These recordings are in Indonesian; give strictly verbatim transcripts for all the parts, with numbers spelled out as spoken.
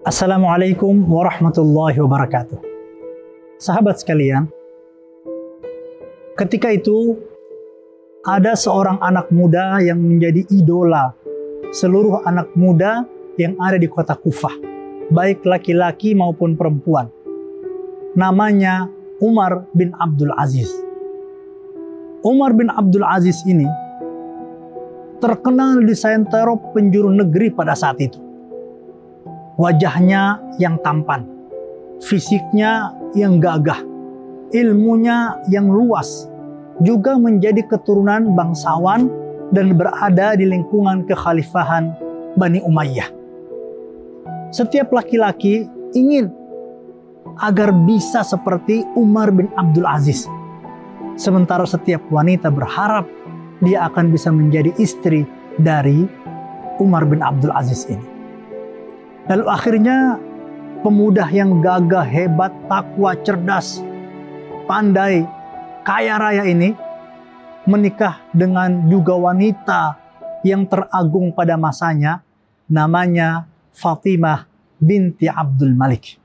Assalamualaikum warahmatullahi wabarakatuh. Sahabat sekalian, ketika itu ada seorang anak muda yang menjadi idola seluruh anak muda yang ada di kota Kufah, baik laki-laki maupun perempuan. Namanya Umar bin Abdul Aziz. Umar bin Abdul Aziz ini terkenal di seantero penjuru negeri pada saat itu. Wajahnya yang tampan, fisiknya yang gagah, ilmunya yang luas, juga menjadi keturunan bangsawan dan berada di lingkungan kekhalifahan Bani Umayyah. Setiap laki-laki ingin agar bisa seperti Umar bin Abdul Aziz. Sementara setiap wanita berharap dia akan bisa menjadi istri dari Umar bin Abdul Aziz ini. Lalu akhirnya pemuda yang gagah, hebat, takwa, cerdas, pandai, kaya raya ini menikah dengan juga wanita yang teragung pada masanya, namanya Fatimah binti Abdul Malik.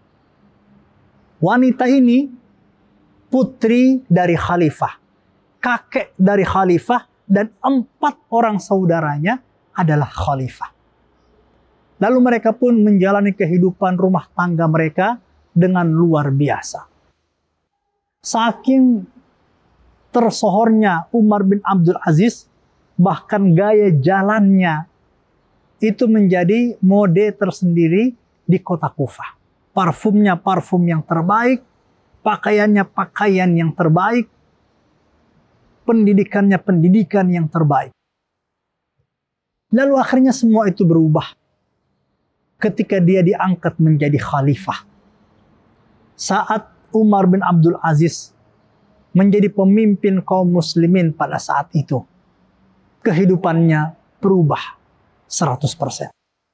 Wanita ini putri dari khalifah, kakek dari khalifah, dan empat orang saudaranya adalah khalifah. Lalu mereka pun menjalani kehidupan rumah tangga mereka dengan luar biasa. Saking tersohornya Umar bin Abdul Aziz, bahkan gaya jalannya itu menjadi mode tersendiri di kota Kufah. Parfumnya parfum yang terbaik, pakaiannya pakaian yang terbaik, pendidikannya pendidikan yang terbaik. Lalu akhirnya semua itu berubah ketika dia diangkat menjadi khalifah. Saat Umar bin Abdul Aziz menjadi pemimpin kaum muslimin pada saat itu, kehidupannya berubah seratus persen.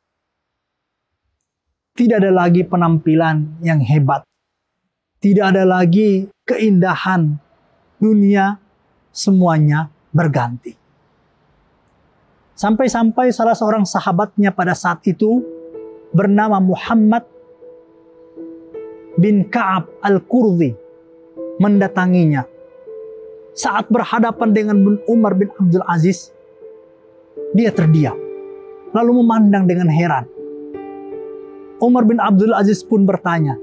Tidak ada lagi penampilan yang hebat. Tidak ada lagi keindahan dunia, semuanya berganti. Sampai-sampai salah seorang sahabatnya pada saat itu bernama Muhammad bin Ka'ab al-Qurdi mendatanginya. Saat berhadapan dengan Umar bin Abdul Aziz, dia terdiam, lalu memandang dengan heran. Umar bin Abdul Aziz pun bertanya,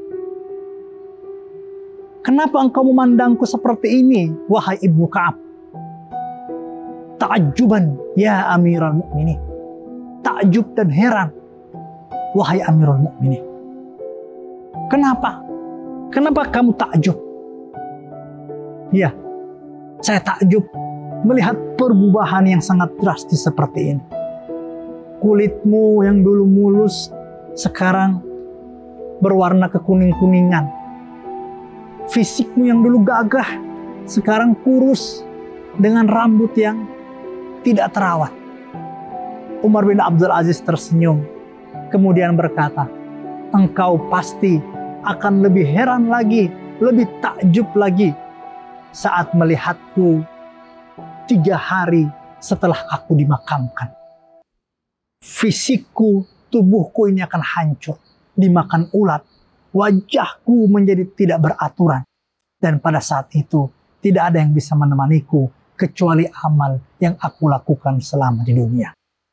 "Kenapa engkau memandangku seperti ini, wahai Ibnu Ka'ab?" "Ta'ajjuban ya Amirul Mukminin." Takjub dan heran, wahai Amirul Mukminin. Kenapa? Kenapa kamu takjub? Ya, saya takjub melihat perubahan yang sangat drastis seperti ini. Kulitmu yang dulu mulus, sekarang berwarna kekuning-kuningan. Fisikmu yang dulu gagah, sekarang kurus dengan rambut yang tidak terawat. Umar bin Abdul Aziz tersenyum, kemudian berkata, "Engkau pasti akan lebih heran lagi, lebih takjub lagi saat melihatku tiga hari setelah aku dimakamkan. Fisikku, tubuhku ini akan hancur, dimakan ulat. Wajahku menjadi tidak beraturan. Dan pada saat itu, tidak ada yang bisa menemaniku kecuali amal yang aku lakukan selama di dunia."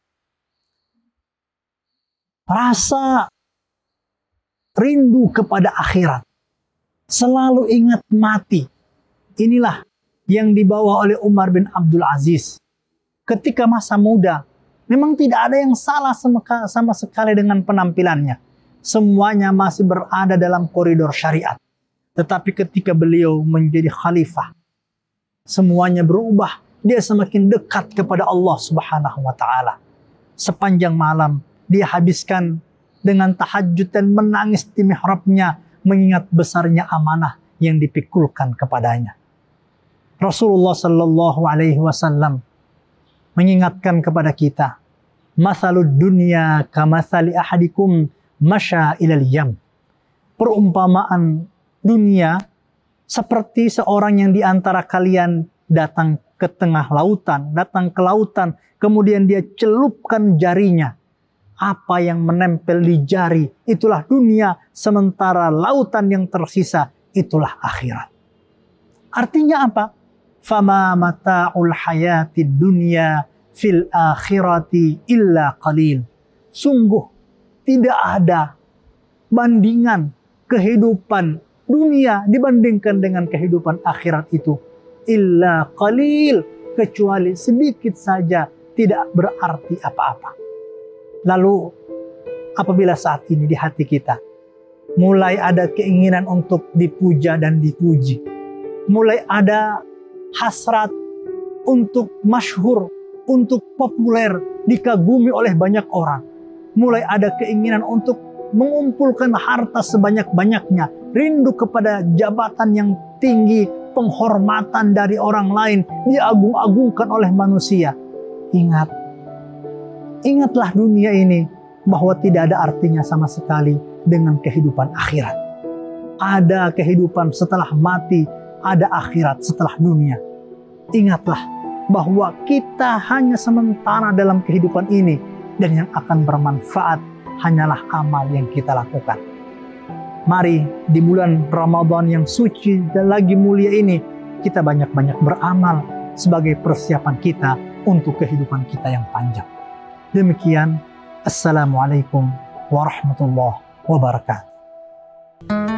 Rasa rindu kepada akhirat, selalu ingat mati, inilah yang dibawa oleh Umar bin Abdul Aziz. Ketika masa muda, memang tidak ada yang salah sama sekali dengan penampilannya. Semuanya masih berada dalam koridor syariat. Tetapi ketika beliau menjadi khalifah, semuanya berubah. Dia semakin dekat kepada Allah Subhanahu wa Ta'ala. Sepanjang malam dia habiskan dengan tahajud dan menangis di mihrabnya, mengingat besarnya amanah yang dipikulkan kepadanya. Rasulullah Sallallahu Alaihi Wasallam mengingatkan kepada kita, "Mathalud dunya kamathali ahadikum masya ilal yam." Perumpamaan dunia seperti seorang yang di antara kalian datang ke tengah lautan, datang ke lautan, kemudian dia celupkan jarinya Apa yang menempel di jari, itulah dunia. Sementara lautan yang tersisa, itulah akhirat. Artinya apa? Fama mata'ul hayatid dunya fil akhirati illa qalil. Sungguh tidak ada bandingan kehidupan dunia dibandingkan dengan kehidupan akhirat itu. Illa qalil, kecuali sedikit saja, tidak berarti apa-apa. Lalu apabila saat ini di hati kita mulai ada keinginan untuk dipuja dan dipuji, mulai ada hasrat untuk masyhur, untuk populer, dikagumi oleh banyak orang, mulai ada keinginan untuk mengumpulkan harta sebanyak-banyaknya, rindu kepada jabatan yang tinggi, penghormatan dari orang lain, diagung-agungkan oleh manusia. Ingat, ingatlah dunia ini bahwa tidak ada artinya sama sekali dengan kehidupan akhirat. Ada kehidupan setelah mati, ada akhirat setelah dunia. Ingatlah bahwa kita hanya sementara dalam kehidupan ini, dan yang akan bermanfaat hanyalah amal yang kita lakukan. Mari di bulan Ramadan yang suci dan lagi mulia ini, kita banyak-banyak beramal sebagai persiapan kita untuk kehidupan kita yang panjang. Demikian, Assalamualaikum warahmatullahi wabarakatuh.